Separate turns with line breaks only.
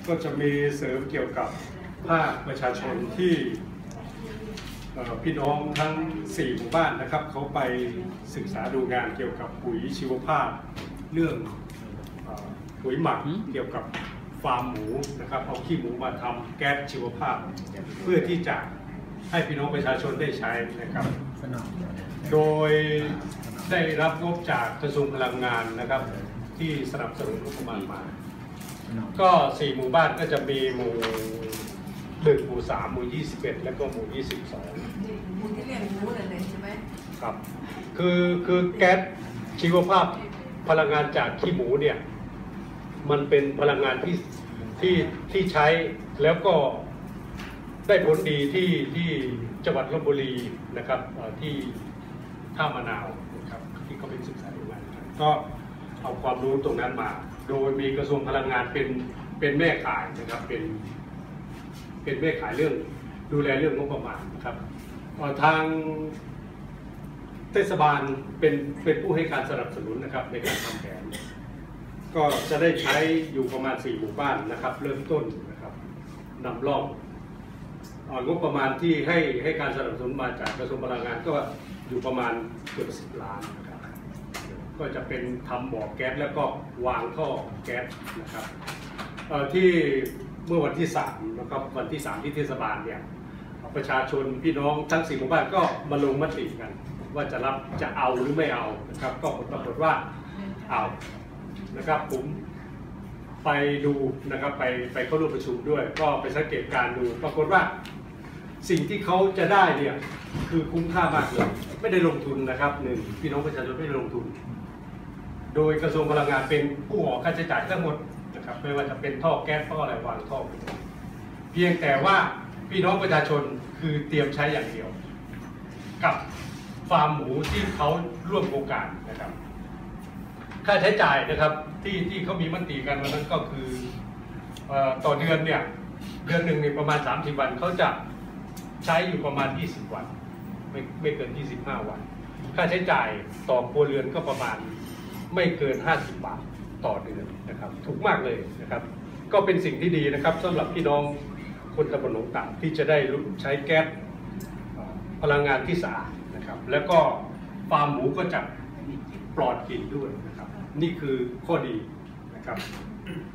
ก็จะมีเสริมเกี่ยวกับภาคประชาชนที่พี่น้องทั้ง4หมู่บ้านนะครับเขาไปศึกษาดูงานเกี่ยวกับปุ๋ยชีวภาพเรื่องปุ๋ยหมักเกี่ยวกับฟาร์มหมูนะครับเอาขี้หมูมาทำแก๊สชีวภาพเพื่อที่จะให้พี่น้องประชาชนได้ใช้นะครับโดยได้รับงบจากกระทรวงพลังงานนะครับที่สนับสนุนงบประมาณมาก็4หมู่บ้านก็จะมีหมู่1หมู่3หมู่21แล้วก็หมู่22หมู่ที่เรียกหมู่อะไรใช่ไหมครับคือแก๊สชีวภาพพลังงานจากขี้หมูเนี่ยมันเป็นพลังงานที่ใช้แล้วก็ได้ผลดีที่จังหวัดลพบุรีนะครับที่ท่ามะนาวนะครับที่เขาเป็นศึกษาดูงานก็เอาความรู้ตรงนั้นมาโดยมีกระทรวงพลังงานเป็นแม่ข่ายนะครับเป็นแม่ข่ายเรื่องดูแลเรื่องงบประมาณนะครับทางเทศบาลเป็นผู้ให้การสนับสนุนนะครับในการทำแผนก็จะได้ใช้อยู่ประมาณ4หมู่บ้านนะครับเริ่มต้นนะครับนำร่องงบประมาณที่ให้การสนับสนุนมาจากกระทรวงพลังงานก็อยู่ประมาณเกือบ10 ล้านนะครับก็จะเป็นทำบ่อแก๊สแล้วก็วางท่อแก๊สนะครับที่เมื่อวันที่3นะครับวันที่3ที่เทศบาลเนี่ยประชาชนพี่น้องทั้ง4หมู่บ้านก็มาลงมติกันว่าจะเอาหรือไม่เอานะครับก็ผลปรากฏว่าเอานะครับผมไปดูนะครับไปเข้าร่วมประชุมด้วยก็ไปสังเกตการดูปรากฏว่าสิ่งที่เขาจะได้เนี่ยคือคุ้มค่ามากเลยไม่ได้ลงทุนนะครับ1พี่น้องประชาชนไม่ได้ลงทุนโดยกระทรวงพลังงานเป็นผู้ออกค่าใช้จ่ายทั้งหมดนะครับไม่ว่าจะเป็นท่อแก๊สท่ออะไรวางท่อเพียงแต่ว่าพี่น้องประชาชนคือเตรียมใช้อย่างเดียวกับฟาร์มหมูที่เขาร่วมโครงการนะครับค่าใช้จ่ายนะครับที่เขามีมติกันวันนั้นก็คือต่อเดือนเนี่ยเดือนหนึ่งประมาณ30 วันเขาจะใช้อยู่ประมาณ20 วันไม่เกิน25 วันค่าใช้จ่ายต่อครัวเรือนก็ประมาณไม่เกิน50 บาทต่อเดือนนะครับถูกมากเลยนะครับก็เป็นสิ่งที่ดีนะครับสำหรับพี่น้องคนตำบลหนองต่ำที่จะได้ใช้แก๊สพลังงานที่สะอาดนะครับแล้วก็ฟาร์มหมูก็จะปลอดกลิ่นด้วยนะครับนี่คือข้อดีนะครับ